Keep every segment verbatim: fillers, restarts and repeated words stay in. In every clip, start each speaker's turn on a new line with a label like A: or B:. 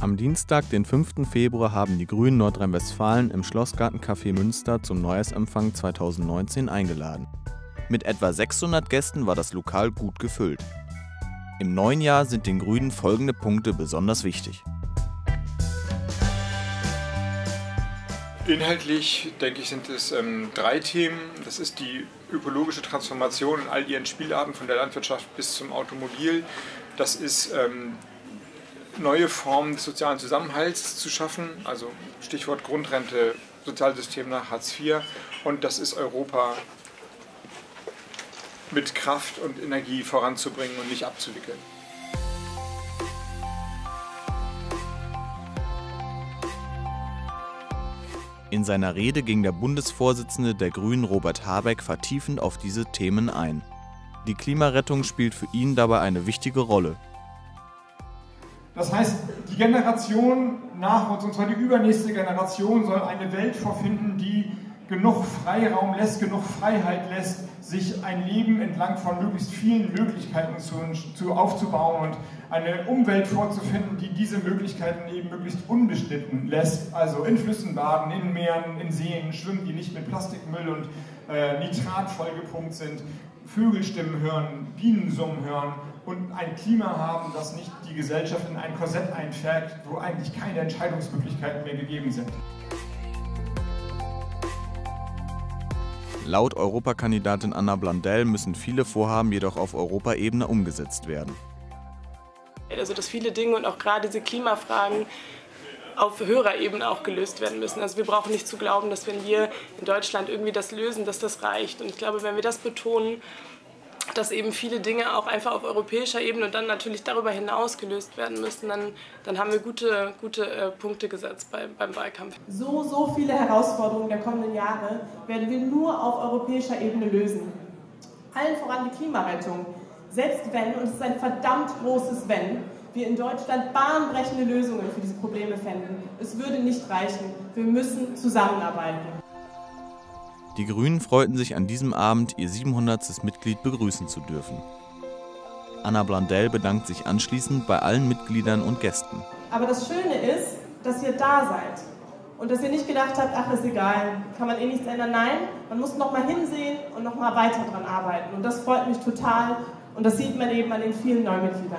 A: Am Dienstag, den fünften Februar, haben die Grünen Nordrhein-Westfalen im Schlossgarten-Café Münster zum Neujahrsempfang zweitausendneunzehn eingeladen. Mit etwa sechshundert Gästen war das Lokal gut gefüllt. Im neuen Jahr sind den Grünen folgende Punkte besonders wichtig.
B: Inhaltlich, denke ich, sind es ähm, drei Themen. Das ist die ökologische Transformation in all ihren Spielarten, von der Landwirtschaft bis zum Automobil. Das ist ähm, neue Formen des sozialen Zusammenhalts zu schaffen, also Stichwort Grundrente, Sozialsystem nach Hartz vier. Und das ist Europa mit Kraft und Energie voranzubringen und nicht abzuwickeln.
A: In seiner Rede ging der Bundesvorsitzende der Grünen Robert Habeck vertiefend auf diese Themen ein. Die Klimarettung spielt für ihn dabei eine wichtige Rolle.
C: Das heißt, die Generation nach uns, und zwar die übernächste Generation, soll eine Welt vorfinden, die genug Freiraum lässt, genug Freiheit lässt, sich ein Leben entlang von möglichst vielen Möglichkeiten zu, zu aufzubauen und eine Umwelt vorzufinden, die diese Möglichkeiten eben möglichst unbeschnitten lässt. Also in Flüssen baden, in Meeren, in Seen schwimmen, die nicht mit Plastikmüll und äh, Nitrat vollgepumpt sind, Vögelstimmen hören, Bienensummen hören und ein Klima haben, das nicht die Gesellschaft in ein Korsett einfärbt, wo eigentlich keine Entscheidungsmöglichkeiten mehr gegeben sind.
A: Laut Europakandidatin Anna Blondell müssen viele Vorhaben jedoch auf Europaebene umgesetzt werden.
D: Also dass viele Dinge und auch gerade diese Klimafragen auf höherer Ebene auch gelöst werden müssen. Also wir brauchen nicht zu glauben, dass wenn wir in Deutschland irgendwie das lösen, dass das reicht. Und ich glaube, wenn wir das betonen, dass eben viele Dinge auch einfach auf europäischer Ebene und dann natürlich darüber hinaus gelöst werden müssen, dann, dann haben wir gute, gute äh, Punkte gesetzt bei, beim Wahlkampf.
E: So, so viele Herausforderungen der kommenden Jahre werden wir nur auf europäischer Ebene lösen. Allen voran die Klimarettung. Selbst wenn, und es ist ein verdammt großes Wenn, wir in Deutschland bahnbrechende Lösungen für diese Probleme fänden, es würde nicht reichen. Wir müssen zusammenarbeiten.
A: Die Grünen freuten sich an diesem Abend, ihr siebenhundertstes Mitglied begrüßen zu dürfen. Anna Blondell bedankt sich anschließend bei allen Mitgliedern und Gästen.
E: Aber das Schöne ist, dass ihr da seid und dass ihr nicht gedacht habt, ach, ist egal, kann man eh nichts ändern. Nein, man muss noch mal hinsehen und noch mal weiter dran arbeiten. Und das freut mich total und das sieht man eben an den vielen Neumitgliedern.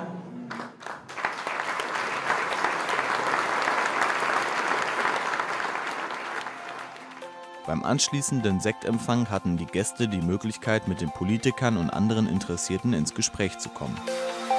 A: Beim anschließenden Sektempfang hatten die Gäste die Möglichkeit, mit den Politikern und anderen Interessierten ins Gespräch zu kommen.